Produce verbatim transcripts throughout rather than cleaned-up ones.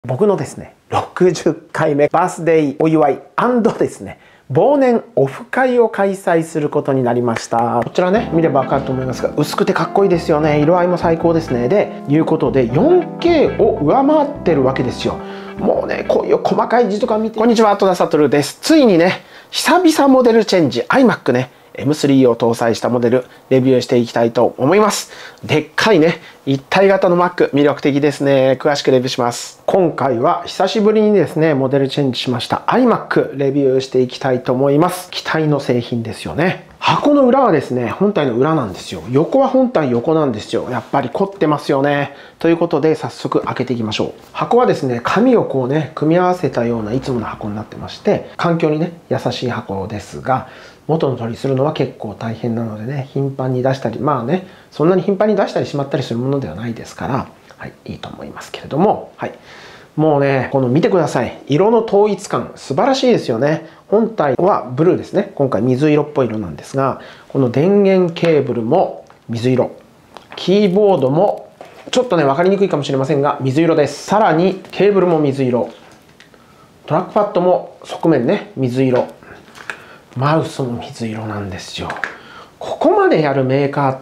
僕のですね、ろくじゅっかいめバースデーお祝い&ですね、忘年オフ会を開催することになりました。こちらね、見ればわかると思いますが、薄くてかっこいいですよね。色合いも最高ですね。で、いうことで よんケー を上回ってるわけですよ。もうね、こういう細かい字とか見て。こんにちは、戸田悟です。ついにね、久々モデルチェンジ iMac ね。エムスリー を搭載したモデルレビューしていきたいと思います。でっかいね、一体型の Mac 魅力的ですね。詳しくレビューします。今回は久しぶりにですね、モデルチェンジしました iMac レビューしていきたいと思います。期待の製品ですよね。箱の裏はですね、本体の裏なんですよ。横は本体横なんですよ。やっぱり凝ってますよね。ということで、早速開けていきましょう。箱はですね、紙をこうね、組み合わせたようないつもの箱になってまして、環境にね、優しい箱ですが、元の取りするのは結構大変なのでね、頻繁に出したり、まあね、そんなに頻繁に出したりしまったりするものではないですから、はい、いいと思いますけれども、はい。もうね、この見てください。色の統一感、素晴らしいですよね。本体はブルーですね。今回水色っぽい色なんですが、この電源ケーブルも水色。キーボードも、ちょっとね、分かりにくいかもしれませんが、水色です。さらに、ケーブルも水色。トラックパッドも側面ね、水色。マウスも水色なんですよ。ここまでやるメーカーって、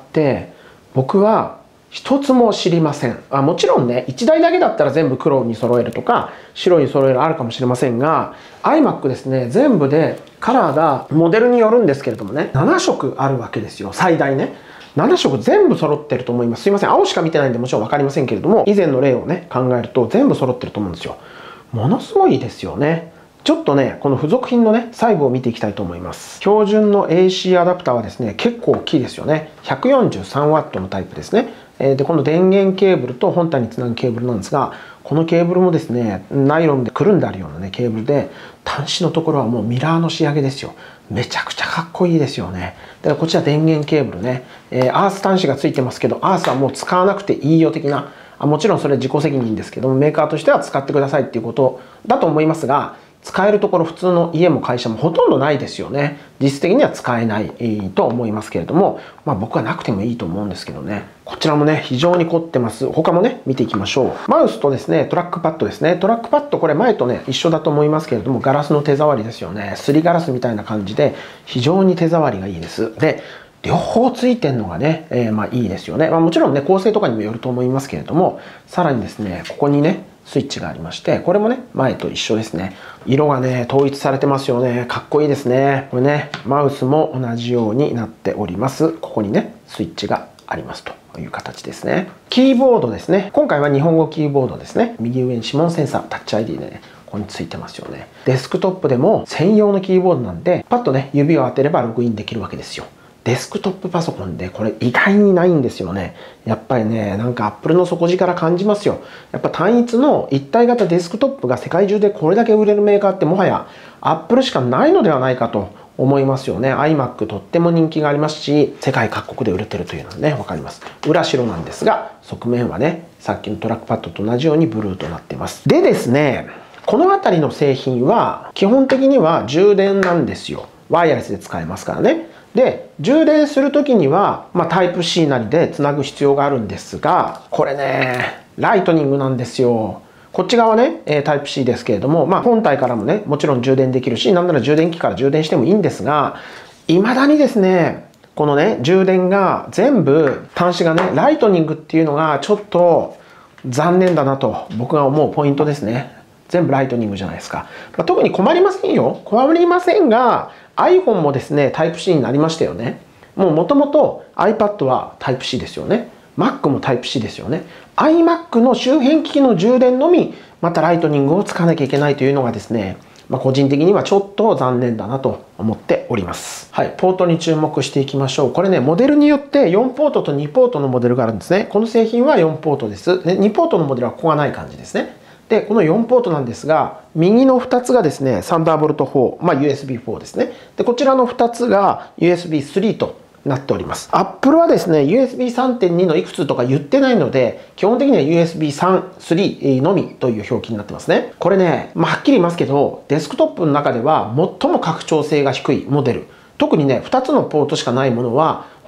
僕は一つも知りません。あ、もちろんね、いちだいだけだったら全部黒に揃えるとか、白に揃えるあるかもしれませんが、iMac ですね、全部でカラーがモデルによるんですけれどもね、ななしょくあるわけですよ、最大ね。ななしょく全部揃ってると思います。すいません、青しか見てないんでもちろん分かりませんけれども、以前の例をね、考えると全部揃ってると思うんですよ。ものすごいですよね。ちょっとね、この付属品のね、細部を見ていきたいと思います。標準の エーシー アダプターはですね、結構大きいですよね。ひゃくよんじゅうさんワットのタイプですね。で、この電源ケーブルと本体につなぐケーブルなんですが、このケーブルもですね、ナイロンでくるんであるようなね、ケーブルで、端子のところはもうミラーの仕上げですよ。めちゃくちゃかっこいいですよね。だからこちら電源ケーブルね、えー、アース端子がついてますけど、アースはもう使わなくていいよ的な、あもちろんそれ自己責任ですけども、メーカーとしては使ってくださいっていうことだと思いますが、使えるところ普通の家も会社もほとんどないですよね。実質的には使えないと思いますけれども、まあ僕はなくてもいいと思うんですけどね。こちらもね、非常に凝ってます。他もね、見ていきましょう。マウスとですね、トラックパッドですね。トラックパッドこれ前とね、一緒だと思いますけれども、ガラスの手触りですよね。すりガラスみたいな感じで、非常に手触りがいいです。で、両方ついてるのがね、えー、まあいいですよね。まあもちろんね、構成とかにもよると思いますけれども、さらにですね、ここにね、スイッチがありまして、これもね、前と一緒ですね。色がね、統一されてますよね。かっこいいですね。これね、マウスも同じようになっております。ここにね、スイッチがありますという形ですね。キーボードですね。今回は日本語キーボードですね。右上に指紋センサー、タッチ アイディー でね、ここについてますよね。デスクトップでも専用のキーボードなんで、パッとね、指を当てればログインできるわけですよ。デスクトップパソコンでこれ意外にないんですよね。やっぱりね、なんか Apple の底力感じますよ。やっぱ単一の一体型デスクトップが世界中でこれだけ売れるメーカーってもはや Apple しかないのではないかと思いますよね。iMac とっても人気がありますし、世界各国で売れてるというのはね、わかります。裏白なんですが、側面はね、さっきのトラックパッドと同じようにブルーとなっています。でですね、この辺りの製品は基本的には充電なんですよ。ワイヤレスで使えますからね。で、充電するときには、まあ、タイプ シー なりでつなぐ必要があるんですが、これね、ライトニングなんですよ。こっち側ね、タイプ シー ですけれども、まあ、本体からもね、もちろん充電できるし、なんなら充電器から充電してもいいんですが、未だにですね、このね、充電が全部、端子がね、ライトニングっていうのがちょっと残念だなと僕が思うポイントですね。全部ライトニングじゃないですか。まあ、特に困りませんよ。困りませんが、iPhone もですね、タイプ シー になりましたよね。もう元々 iPad はタイプ シー ですよね。Mac もタイプ シー ですよね。iMac の周辺機器の充電のみ、またライトニングを使わなきゃいけないというのがですね、まあ、個人的にはちょっと残念だなと思っております。はい、ポートに注目していきましょう。これね、モデルによってよんポートとにポートのモデルがあるんですね。この製品はよんポートです。で、にポートのモデルはここがない感じですね。で、このよんポートなんですが、右のふたつがですね、サンダーボルトフォー、まあ ユーエスビーフォー ですね。で、こちらのふたつが ユーエスビースリー となっております。Apple はですね、ユーエスビーさんてんに のいくつとか言ってないので、基本的には ユーエスビースリー のみという表記になってますね。これね、まあ、はっきり言いますけど、デスクトップの中では最も拡張性が低いモデル。特にね、ふたつのポートしかないものは、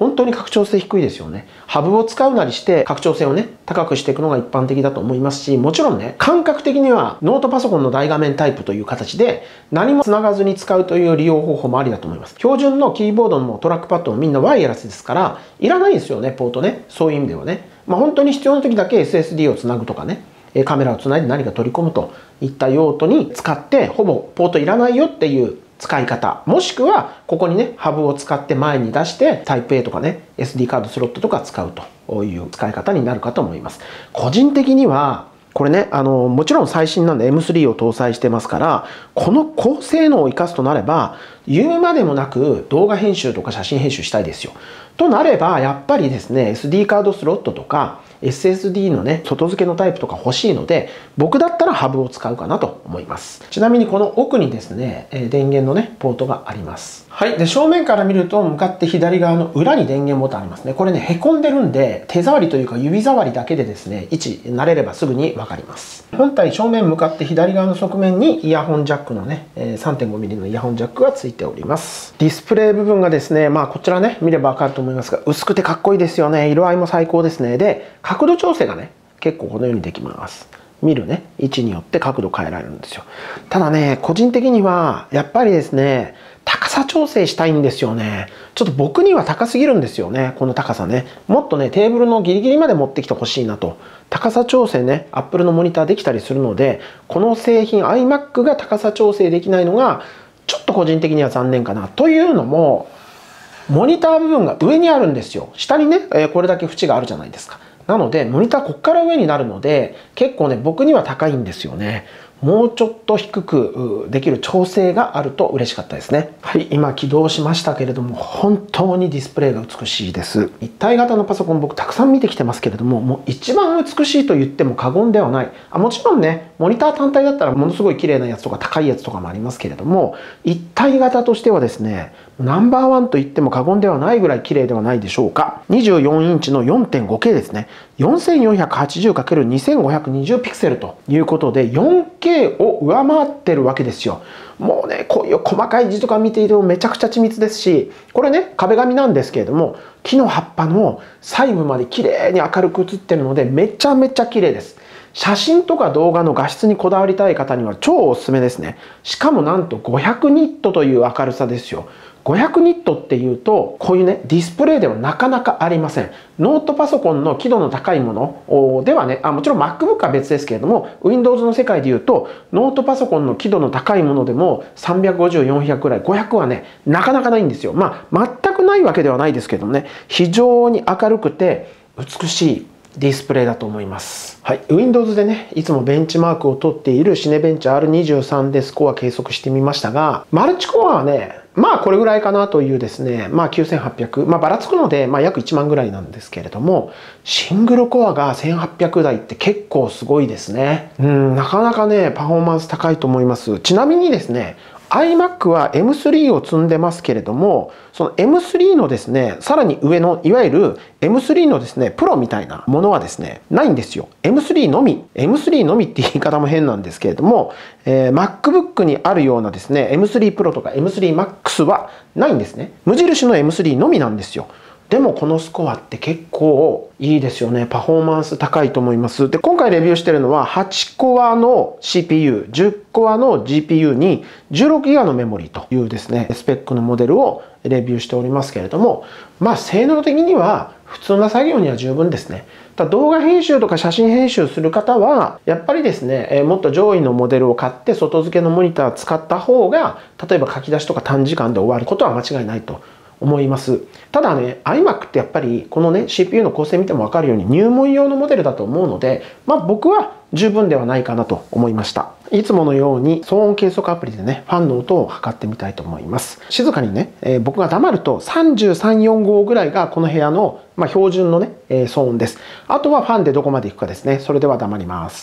本当に拡張性低いですよね。ハブを使うなりして拡張性をね、高くしていくのが一般的だと思いますし、もちろんね、感覚的にはノートパソコンの大画面タイプという形で何も繋がずに使うという利用方法もありだと思います。標準のキーボードもトラックパッドもみんなワイヤレスですから、いらないですよね、ポートね。そういう意味ではね。まあ本当に必要な時だけ エスエスディー をつなぐとかね、カメラをつないで何か取り込むといった用途に使って、ほぼポートいらないよっていう使い方、もしくはここにねハブを使って前に出してタイプ A とかね エスディー カードスロットとか使うという使い方になるかと思います。個人的にはこれね、あのもちろん最新なんで エムスリー を搭載してますから、この高性能を生かすとなれば言うまでもなく動画編集とか写真編集したいですよ。となればやっぱりですね エスディー カードスロットとか エスエスディー のね外付けのタイプとか欲しいので、僕だったらハブを使うかなと思います。ちなみにこの奥にですね電源のねポートがあります。はい。で正面から見ると向かって左側の裏に電源ボタンありますね。これねへこんでるんで手触りというか指触りだけでですね位置慣れればすぐに分かります。本体正面向かって左側の側面にイヤホンジャックのね さんてんごミリ のイヤホンジャックがついております。ディスプレイ部分がですね、まあこちらね見れば分かると思いますが、薄くてかっこいいですよね。色合いも最高ですね。で角度調整がね結構このようにできます。見るね位置によって角度変えられるんですよ。ただね個人的にはやっぱりですね高さ調整したいんですよね。ちょっと僕には高すぎるんですよね、この高さね。もっとねテーブルのギリギリまで持ってきてほしいなと。高さ調整ね Apple のモニターできたりするので、この製品 iMac が高さ調整できないのがちょっと個人的には残念かな。というのもモニター部分が上にあるんですよ。下にねこれだけ縁があるじゃないですか。なのでモニターこっから上になるので結構ね僕には高いんですよね。もうちょっと低くできる調整があると嬉しかったですね。はい、今起動しましたけれども本当にディスプレイが美しいです。一体型のパソコン僕たくさん見てきてますけれども、もう一番美しいと言っても過言ではない。あもちろんねモニター単体だったらものすごい綺麗なやつとか高いやつとかもありますけれども、一体型としてはですねナンバーワンと言っても過言ではないぐらい綺麗ではないでしょうか。にじゅうよんインチの よんてんごケー ですね。よんせんよんひゃくはちじゅうかけるにせんごひゃくにじゅう ピクセルということで よんケー を上回ってるわけですよ。もうねこういう細かい字とか見ていてもめちゃくちゃ緻密ですし、これね壁紙なんですけれども木の葉っぱの細部まで綺麗に明るく写ってるのでめちゃめちゃ綺麗です。写真とか動画の画質にこだわりたい方には超おすすめですね。しかもなんとごひゃくニットという明るさですよ。ごひゃくニットっていうとこういうねディスプレイではなかなかありません。ノートパソコンの輝度の高いものではね、あもちろん MacBook は別ですけれども Windows の世界でいうとノートパソコンの輝度の高いものでもさんびゃくごじゅう、よんひゃくぐらい、ごひゃくはねなかなかないんですよ。まあ全くないわけではないですけどもね、非常に明るくて美しいディスプレイだと思います。はい、Windows でねいつもベンチマークを取っているシネベンチ アールにじゅうさん でスコア計測してみましたが、マルチコアはねまあこれぐらいかなというですね、まあきゅうせんはっぴゃく、まあばらつくので、まあ約いちまんぐらいなんですけれども、シングルコアがせんはっぴゃくだいって結構すごいですね。うん、なかなかね、パフォーマンス高いと思います。ちなみにですね、iMac は エムスリー を積んでますけれども、その エムスリー のですね、さらに上のいわゆる エムスリー のですね、プロみたいなものはですね、ないんですよ。エムスリー のみ。エムスリー のみって言い方も変なんですけれども、えー、MacBook にあるようなですね、エムスリー Pro とか エムスリー Max はないんですね。無印の エムスリー のみなんですよ。でもこのスコアって結構いいですよね。パフォーマンス高いと思います。で、今回レビューしてるのははちコアの シーピーユー、じゅっコアの ジーピーユー に じゅうろくギガのメモリというですね、スペックのモデルをレビューしておりますけれども、まあ性能的には普通な作業には十分ですね。ただ動画編集とか写真編集する方はやっぱりですね、もっと上位のモデルを買って外付けのモニターを使った方が、例えば書き出しとか短時間で終わることは間違いないと思います。ただね iMac ってやっぱりこのね シーピーユー の構成見ても分かるように入門用のモデルだと思うので、まあ僕は十分ではないかなと思いました。いつものように騒音計測アプリでねファンの音を測ってみたいと思います。静かにね、えー、僕が黙るとさんじゅうさん、よんごぐらいがこの部屋の、まあ、標準のね、えー、騒音です。あとはファンでどこまでいくかですね。それでは黙ります。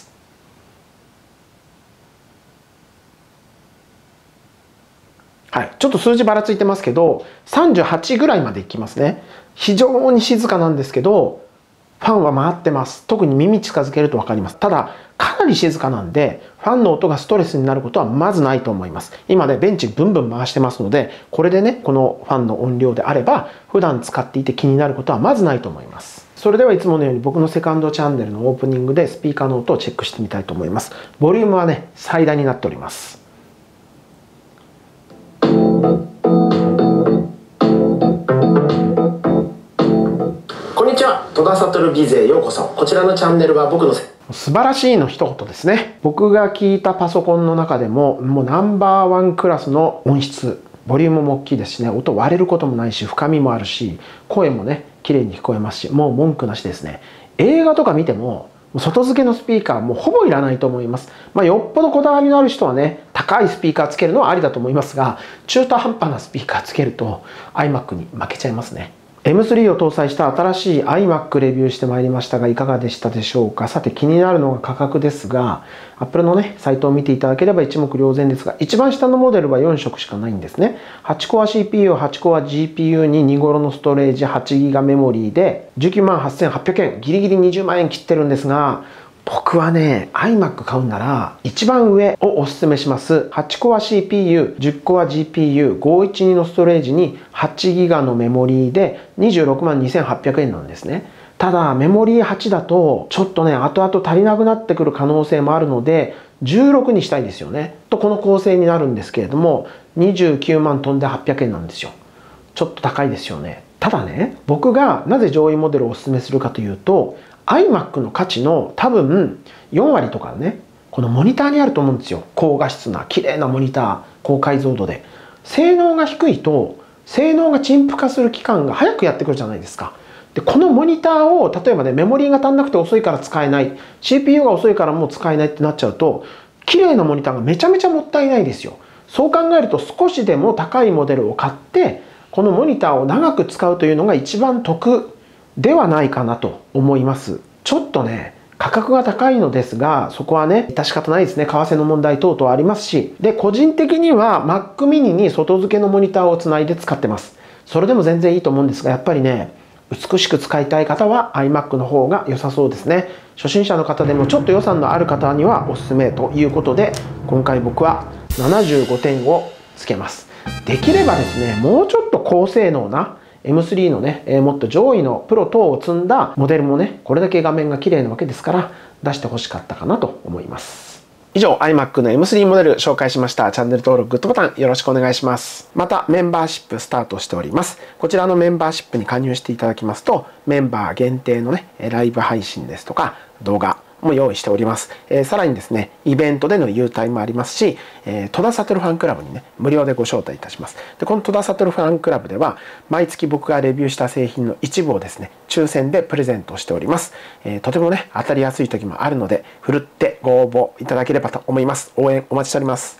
はい、ちょっと数字ばらついてますけどさんじゅうはちぐらいまでいきますね。非常に静かなんですけどファンは回ってます。特に耳近づけると分かります。ただかなり静かなんで、ファンの音がストレスになることはまずないと思います。今ね、ベンチブンブン回してますので、これでね、このファンの音量であれば、普段使っていて気になることはまずないと思います。それではいつものように僕のセカンドチャンネルのオープニングでスピーカーの音をチェックしてみたいと思います。ボリュームはね、最大になっております。こんにちは、戸田悟美勢へようこそ。こちらのチャンネルは僕の素晴らしいの一言ですね。僕が聞いたパソコンの中でももうナンバーワンクラスの音質、ボリュームも大きいですしね、音割れることもないし、深みもあるし、声もね綺麗に聞こえますし、もう文句なしですね。映画とか見ても外付けのスピーカーもうほぼいらないと思います。まあ、よっぽどこだわりのある人はね、高いスピーカーつけるのはありだと思いますが、中途半端なスピーカーつけると iMac に負けちゃいますね。エムスリー を搭載した新しい iMac レビューしてまいりましたが、いかがでしたでしょうか。さて気になるのが価格ですが、Apple のね、サイトを見ていただければ一目瞭然ですが、一番下のモデルはよん色しかないんですね。はちコア シーピーユー、はちコア ジーピーユー にに頃のストレージ、はちギガメモリーでじゅうきゅうまんはっせんはっぴゃくえん、ギリギリにじゅうまんえん切ってるんですが、僕はね、iMac 買うなら一番上をおすすめします。はちコア シーピーユー、じゅっコア ジーピーユー、ごひゃくじゅうにのストレージにはちギガのメモリーでにじゅうろくまんにせんはっぴゃくえんなんですね。ただメモリーはちだとちょっとね、後々足りなくなってくる可能性もあるのでじゅうろくにしたいですよね。とこの構成になるんですけれども、にじゅうきゅうまん飛んではっぴゃくえんなんですよ。ちょっと高いですよね。ただね、僕がなぜ上位モデルをおすすめするかというと、iMac の価値の多分よん割とかね、このモニターにあると思うんですよ。高画質な綺麗なモニター、高解像度で。性能が低いと性能が陳腐化する期間が早くやってくるじゃないですか。でこのモニターを例えばね、メモリーが足んなくて遅いから使えない、 シーピーユー が遅いからもう使えないってなっちゃうと、綺麗なモニターがめちゃめちゃもったいないですよ。そう考えると少しでも高いモデルを買ってこのモニターを長く使うというのが一番得ではないかなと思います。ちょっとね、価格が高いのですが、そこはね、致し方ないですね。為替の問題等々ありますし。で、個人的には Mac mini に外付けのモニターをつないで使ってます。それでも全然いいと思うんですが、やっぱりね、美しく使いたい方は iMac の方が良さそうですね。初心者の方でもちょっと予算のある方にはおすすめということで、今回僕はななじゅうごてんをつけます。できればですね、もうちょっと高性能なエムスリー のね、もっと上位のプロ等を積んだモデルもね、これだけ画面が綺麗なわけですから出してほしかったかなと思います。以上、iMac の エムスリー モデル紹介しました。チャンネル登録、グッドボタンよろしくお願いします。またメンバーシップスタートしております。こちらのメンバーシップに加入していただきますと、メンバー限定のね、ライブ配信ですとか動画も用意しております。えー、さらにですね、イベントでの優待もありますし、えー、戸田悟ファンクラブにね、無料でご招待いたします。で、この戸田悟ファンクラブでは、毎月僕がレビューした製品の一部をですね、抽選でプレゼントしております。えー、とてもね、当たりやすい時もあるので、ふるってご応募いただければと思います。応援お待ちしております。